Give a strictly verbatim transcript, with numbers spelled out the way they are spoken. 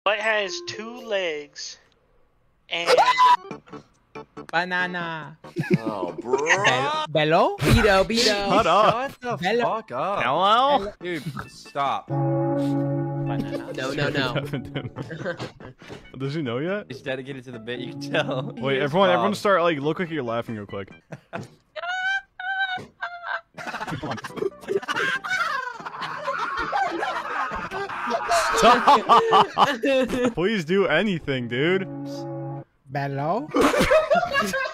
What has two legs and banana? Oh, bro. Be bellow? Beto, Beto. Shut up. Shut the Bellow. fuck up. Hello? Dude, stop. Banana? No, no, no. Does he know yet? He's dedicated to the bit, you can tell. Wait, He is everyone, Bob. everyone start, like, look like you're laughing real quick. Stop! Please do anything, dude. Bellow?